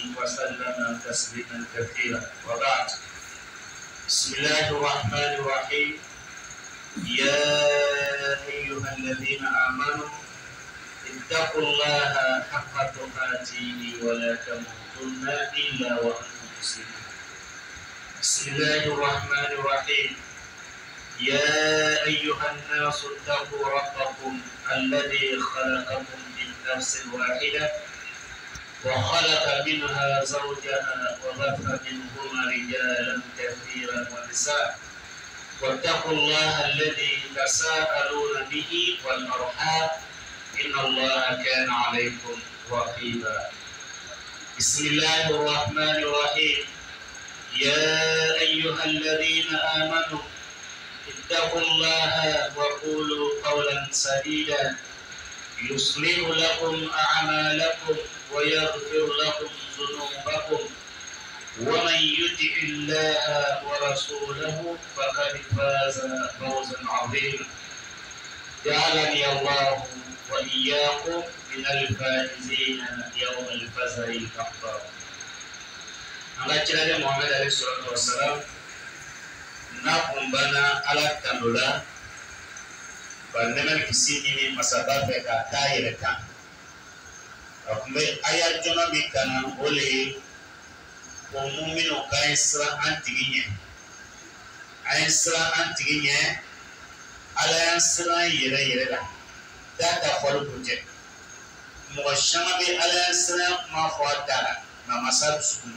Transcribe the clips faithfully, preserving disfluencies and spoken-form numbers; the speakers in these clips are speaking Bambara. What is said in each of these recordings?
وسلم تسليما كثيرا. وبعد، بسم الله الرحمن الرحيم. يا أيها الذين آمنوا اتقوا الله حق تقاته ولا تموتن إلا وأنتم مسلمون. بسم الله الرحمن الرحيم. يا أيها الناس اتقوا ربكم الذي خلقكم من نفس واحدة وخلق منها زوجها وبث منهما رجالا كثيرا ونساء واتقوا الله الذي تساءلون به والأرحام إن الله كان عليكم رقيبا. بسم الله الرحمن الرحيم. يا أيها الذين آمنوا اتقوا الله وقولوا قولا سديدا يصلح لكم أعمالكم ويغفر لكم ذنوبكم ومن يطع الله ورسوله فقد فاز فوزا عظيما. جعلني الله وإياكم من الفائزين يوم الفزع الأكبر. Allah kira dia Muhammad alaihi salatu wassalam na kumbana ala tandola bandeman kisini ni masababe ka tayere kan akumbe aya jona mi kana ole ko mu'minu kaisra antiginye aisra antiginye ala yansra yere yere la data kholu project mo shama bi ala yansra ma khawatala ma masab sukuna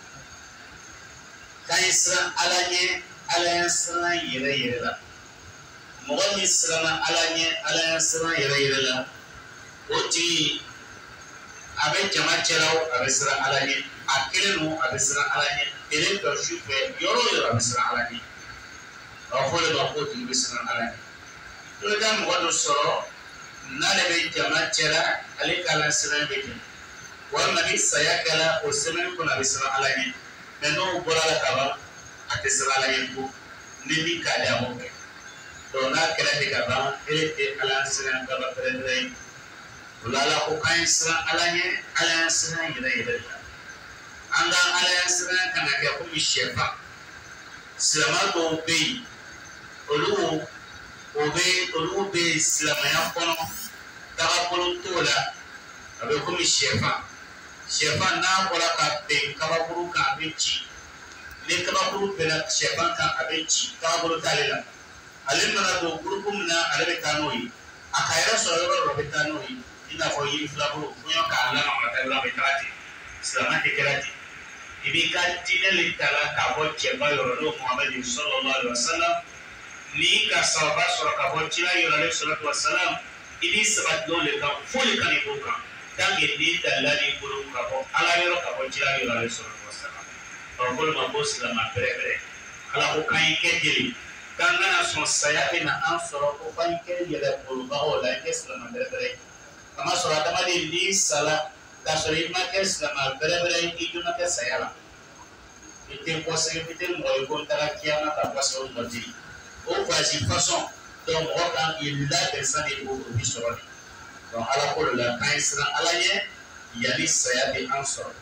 kaisra alanye ala yansra yere yere la mo ni sra alanye ala yansra yere yere la oti abe jama cheraw abe sra alanye akelenu abe sra alanye ele to shufe yoro yoro abe sra alanye afole ba ko ti abe sra alanye to da mo wado soro na le be jama chera ale kala sra be wa nabi sayakala o semen ko abe sra alanye meno borala kaba ate sra alanye ko ni ka da mo ke to na kala de kaba ele te ala sra kaba pere ulala ko kain sra alanye ala sra yira yira anga ala sra kana ke ko mi shefa slama do be olu obe olu be slama ya kono daga kono tola abe ko mi shefa shefa na kola ka be kaba buru ka benci ne kaba buru be na shefa ka abenci kaba buru talela alimna do grupu na alabe kanoi akayra so yoro robe kanoi ina fo yi flaburu funyo ka ala na mata la betati islama tekerati ibi ka tineli tala ka bo cheba yoro do Muhammad sallallahu alaihi wasallam ni ka sawaba sura ka bo chila yoro alaihi salatu wasallam ibi sabat do le ka fuli kan ibuka dange ni dalali buru ka bo ala yoro ka bo chila yoro alaihi salatu wasallam to bol ma bo islama pere ala ko kan kedeli kan na son sayabe na ansoro ko kan kedeli bol ba o la islama pere kama sura tamadi ni sala kasori make sama bere-bere itu make sayala ite posse ite moy ko tara kiama ta posse on modi o faji façon donc o kan il la personne est au bisoro donc ala ko la kaisra alaye yani sayabi ansor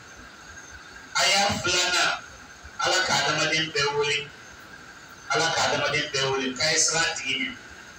aya flana ala ka damadin bewuli ala ka damadin bewuli kaisra tigini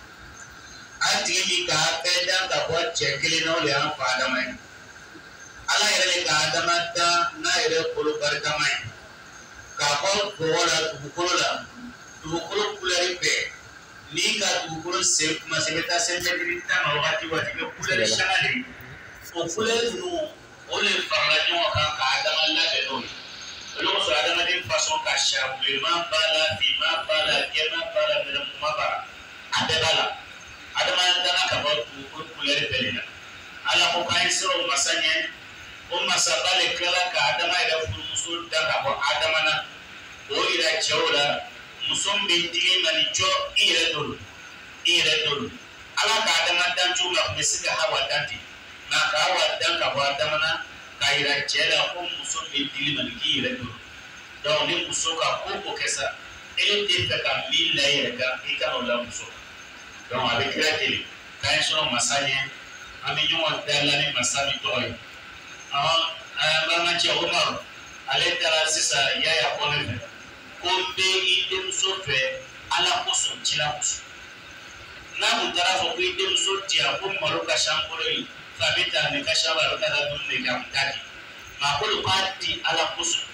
atili ka peda ka bo chekili no le an fada mai ala yele ka adamata na yele kulu barka mai ka ko bola tukulu la tukulu kulari pe ni ka tukulu se kuma se beta se medita ma wakati wa tibe kulari shanali o kulari no ole farajo ka ka adama la de no lo so adama din façon ka shabu ma bala fi ma bala kema bala min ma bara adabala adama dana ka ba ku kulere belina ala ko kain siro masanye o masabale kala ka adama ida musul daga ko adama na o ida chawla musum binti mani cho ire dul ire dul ala ka adama dan chuma besika hawa danti na ka hawa dan ka ba adama na ka ira chela ko musum binti mani ki ire dul donc ni musoka ko ko kesa ele te ka min la ire ka ikano la musoka donc avec la télé quand ils sont massagés ami ñoo dalani masami toy ah Mama Che Omar ale tara sisa yaya kɔnɛ fɛ ko n bɛ i denmuso fɛ ala kosɔn cila kosɔn n'a kun taara fɔ ko i denmuso di yan ko malo ka san bolo ye fa bɛ taa ni ka san balo ka taa dumuni kɛ a kun t'a di maa ko k'a di ala kosɔn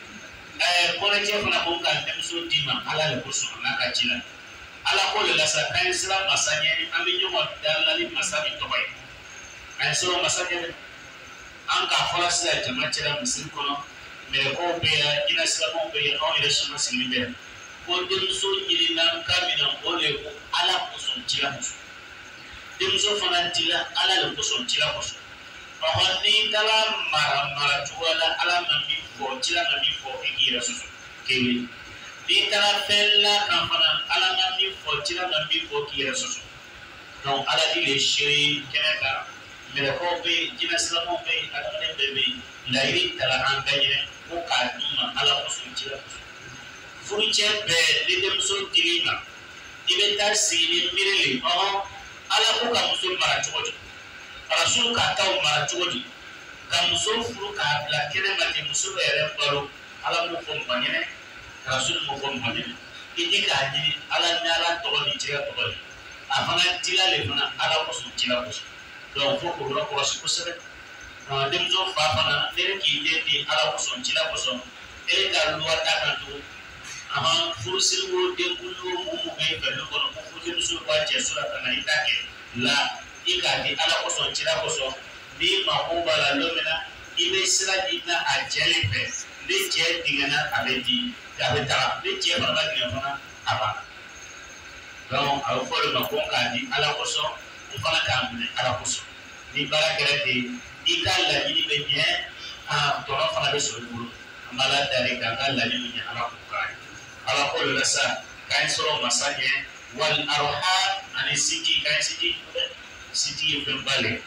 ɛɛ kɔnɛcɛ fana ko k'a denmuso di ma ala de kosɔn n'a ka ci la ala ko de la sa k'an ye siran masa ɲɛ an bɛ ɲɔgɔn dala ni masa min tɔgɔ ye an ye sɔrɔ masa ɲɛ dɛ an k'a fɔla sisan jama cɛla misiri kɔnɔ mɛlɛkɛw bɛ yan jinɛ silamɛw bɛ yan anw yɛrɛ sɔnna sigilen bɛ yan ko denmuso ɲinina ka mina o de ko ala kosɔn cila kosɔn denmuso fana dila ala de kosɔn cila kosɔn ɔhɔ n'i taara mara mara cogoya la ala ma min fɔ cila ma min fɔ i k'i yɛrɛ sɔsɔ kelen n'i taara fɛn la kan fana ala ma min fɔ cila ma min fɔ k'i yɛrɛ sɔsɔ donc ala di le seere kɛnɛ kan mɛlɛkɛw bɛ yen jinɛ silamɛw bɛ yen adamaden bɛɛ bɛ yen layiru tala an bɛɛ ɲɛ ko k'a d'u ma ala kosɔn cila kosɔn furucɛ bɛɛ ni denmuso dir'i ma i bɛ taa sigi ni miiri le ɔhɔn ala ko ka muso mara cogo di rasul ka taw mara cogo di ka muso furu k'a bila kɛnɛ ma ten muso bɛ yɛrɛ balo ala m'o fɔ mɔgɔ ɲɛnɛ rasul m'o fɔ mɔgɔ ɲɛnɛ i di k'a ɲini ala ni ala tɔgɔ ni cɛ tɔgɔ ye a fana dila le fana ala kosɔn cila kosɔn donc fo k'o yɔrɔ kɔlɔsi kosɛbɛ denmuso fa fana ne k'i den di ala kosɔn cila kosɔn e ka luwa ta kan tugun ahan furusiri wo denkulu wo mun bɛ fɛ ne kɔnɔ ko furumuso b'a cɛ so la ka na i ta kɛ la i k'a di ala kosɔn cila kosɔn n'i mako b'a la don min na i bɛ sira di na a cɛ le fɛ ni cɛ dingɛna a bɛ di a bɛ taga ni cɛ fana ma dingɛ fana a banna donc a bɛ fɔ de ma ko k'a di ala kosɔn n fana k'a minɛ ala kosɔn ni baara kɛra ten i ka laɲini bɛ ɲɛ a tɔnɔ fana bɛ sɔrɔ i bolo an b'a la dari k'an ka laɲini ɲɛ ala k'o k'a ye ala ko de la sa k'an sɔrɔ masa ɲɛ wali aroha ani siji k'an siji siji ye fɛn ba le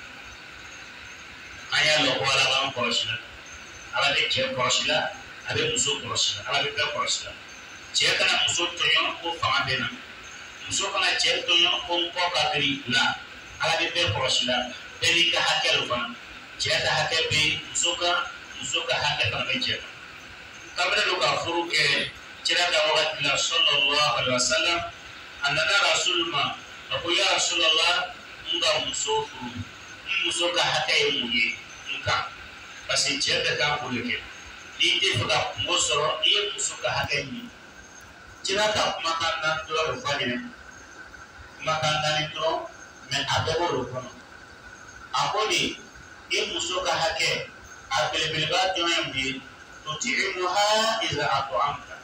an y'a lɔ ko ala b'an kɔlɔsi la ala bɛ cɛ kɔlɔsi la a bɛ muso kɔlɔsi la ala bɛ bɛɛ kɔlɔsi la cɛ kana muso tɔɲɔ ko fanga bɛ na muso kana cɛ tɔɲɔ ko n kɔ ka biri la ala bɛ bɛɛ kɔlɔsi la bɛɛ n'i ka hakɛ lo fana cɛ ka hakɛ bɛ muso kan muso ka hakɛ fana bɛ cɛ kan kabini do ka furu kɛ kira ka wagati la sallallahu alaihi wasallam a nana rasul ma a ko ya rasulallah n ka muso furu n muso ka hakɛ ye mun ye n kan parce que cɛ bɛɛ kan k'o de kɛ n'i tɛ fɛ ka kungo sɔrɔ i ye muso ka hakɛ ɲini kira ka kumakan na dɔrɔn bɛ fɔ ɲinɛ kumakan naani dɔrɔn mɛ a bɛɛ b'o de kɔnɔ a ko de i muso ka hakɛ a belebeleba jɔn ye mun ye tuti'imuha iza at'amta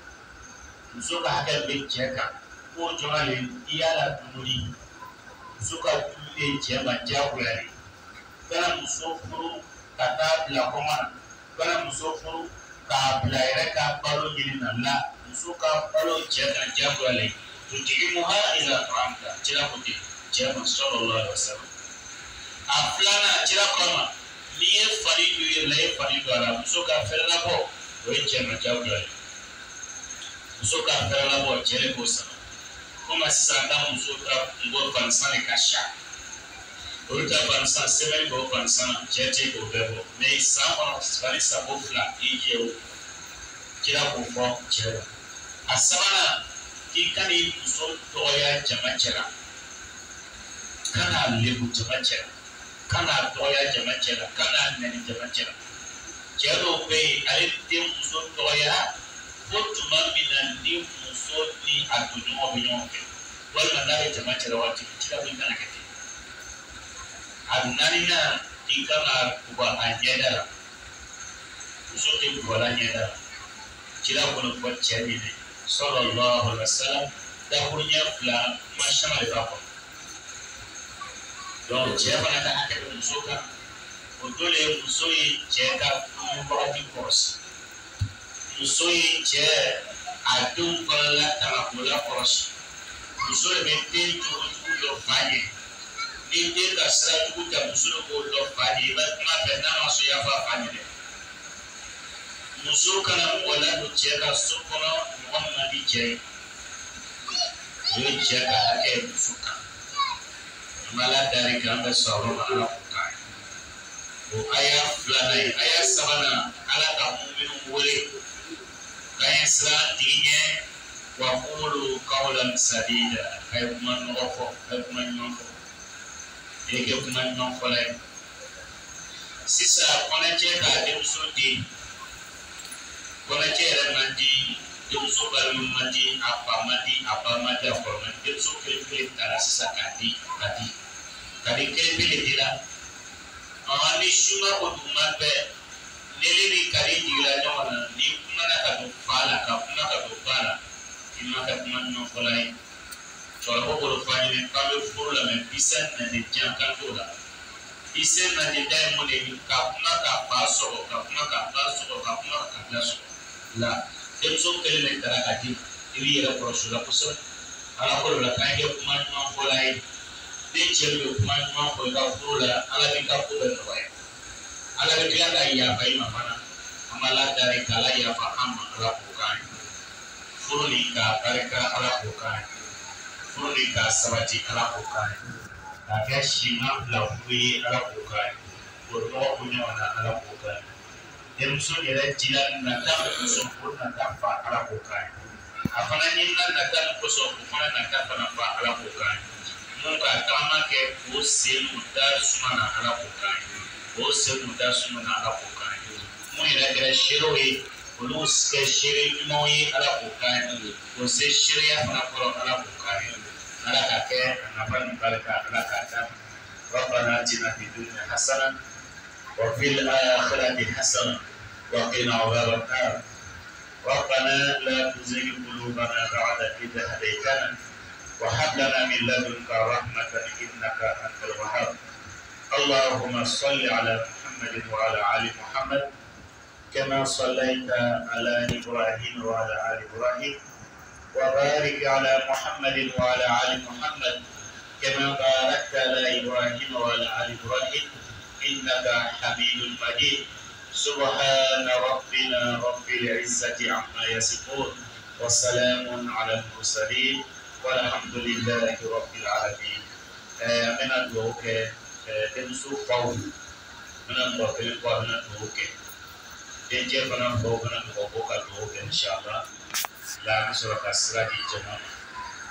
muso ka hakɛ bɛ cɛ kan k'o jɔn le i y'a la dumuni muso ka dumuni cɛ ma diyagoya de kana muso furu ka taa bila kɔngɔ na kana muso furu k'a bila yɛrɛ ka balo ɲini na la muso ka balo cɛ kan diyagoya le tuti'imuha iza at'amta cira ko ten cɛ ma sallallahu alaihi wasallam a filanan cira kɔma n'i ye fari don i yɛrɛ la i ye fari don a la muso ka fɛrɛ labɔ o ye cɛ ma diyagoya ye muso ka fɛrɛ labɔ cɛ de b'o sara komi sisan da muso ta kungo gansan de ka sa olu ta gansan sɛbɛnni b'o gansan na cɛ tɛ k'o bɛɛ bɔ mɛ san kɔnɔ fari sago fila i jɛ o kira k'o fɔ cɛ la a sabanan k'i ka n'i muso dɔgɔya jama cɛ la kana lebu jama cɛ la kana dɔgɔya jama cɛ la kana nɛni jama cɛ la cɛ dɔw bɛ yen ale tɛ muso dɔgɔya fo tuma min na ni muso ni a toɲɔgɔn bɛ ɲɔgɔn fɛ walima n'a bɛ jama cɛ la waati min cira min kana kɛ ten a naaninan i kan ka bugɔ a ɲɛda la muso tɛ bugɔ a ɲɛda la cira kɔni fɔ cɛ min ye sallallahu alaihi wasallam dakuruɲɛ fila kuma caman de b'a kɔnɔ. Donc cɛ fana ka hakɛ bɛ muso kan o don de muso ye cɛ ka dumuni wagati kɔlɔsi muso ye cɛ a denw fana latanga k'o lakɔlɔsi muso de bɛ den jogojugu dɔ fa ɲɛ ni den ka sira jugu ta muso de b'o dɔ fa ɲɛ i bɛ kuma fɛ n'a ma sɔn i y'a fɔ a fa ɲɛ dɛ muso kana mɔgɔ ladon cɛ ka so kɔnɔ mɔgɔ min man di cɛ ye o ye cɛ ka hakɛ ye muso kan. Malah dari kami seorang anak bukan. o aya filana ye aya sabana ala ka muminu wele k'an ye siran tigi ɲɛ wa qulu qawlan sadida a ye kuma nɔgɔ fɔ a ye kuma ɲuman fɔ i ye kɛ kuma ɲuman fɔla ye sisan kɔnɔcɛ k'a denmuso di kɔnɔcɛ yɛrɛ man di denmuso balima man di a fa man di a ba man di a kɔrɔ man di denmuso kelen kelen taara sisan k'a di k'a di ka di kelen kelen di la ɔn ni suma ko duguma bɛɛ nele ni kari jigira ɲɔgɔn na ni kumana ka don fa la ka kuma ka don ba la i ma kɛ kuma ɲuman fɔla ye cɛkɔrɔba bolo fɔ an ɲɛnɛ k'an bɛ furu la mɛ bisa nani diyan kan t'o la bisa nani da ye mun de ye ka kuma ka fa sɔgɔ ka kuma ka ba sɔgɔ ka kuma ka kabila sɔgɔ la denmuso kelen de taara ka di i b'i yɛrɛ kɔlɔsi o la kosɛbɛ ala ko de la k'an kɛ kuma ɲuman fɔla ye den cɛ bɛ kuma ɲuman fɔ i ka furu la ala b'i ka ko bɛɛ nɔgɔya ala bɛ tila ka yafa i ma fana an b'a ladari k'ala yafa an ma ala k'o k'an ye furu ni k'a barika ala k'o k'an ye furu ni k'a sabati ala k'o k'an ye k'a kɛ siman bila furu ye ala k'o k'an ye o nɔgɔ ko ɲɔgɔn na ala k'o k'an ye denmuso yɛrɛ dila nata min kosɔn o nata fa ala k'o k'an ye a fana ɲinina nata min kosɔn o fana nata fana fa ala k'o k'an ye mun ka taama kɛ k'o sen n'u da suma na ala k'o k'an ye o sen n'u da suma na ala k'o k'an ye mun yɛrɛ kɛra seerew ye olu kɛ seere ɲumanw ye ala k'o k'an ye o se seereya fana kɔrɔ ala k'o k'an ye ala ka kɛ a nafa ni barika ala k'a d'a ma ربنا آتنا في الدنيا حسنة وفي الآخرة حسنة وقنا عذاب النار ربنا لا تزغ قلوبنا بعد إذ هديتنا وهب لنا من لدنك رحمة إنك أنت الوهاب اللهم صل على محمد وعلى آل محمد كما صليت على إبراهيم وعلى آل إبراهيم وبارك على محمد وعلى آل محمد كما باركت على إبراهيم وعلى آل إبراهيم إنك حميد مجيد سبحان ربنا رب العزة عما يصفون وسلام على المرسلين والحمد لله رب العالمين. من الوقت تنسو قول من الوقت من الوقت تنجي من الوقت من الوقت إن شاء الله لا نسرق السراج جماعة